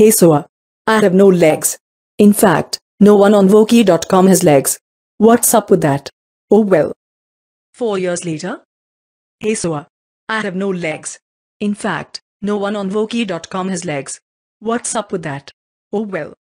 Hey Soa. I have no legs. In fact, no one on Voki.com has legs. What's up with that? Oh well. 4 years later. Hey Soa. I have no legs. In fact, no one on Voki.com has legs. What's up with that? Oh well.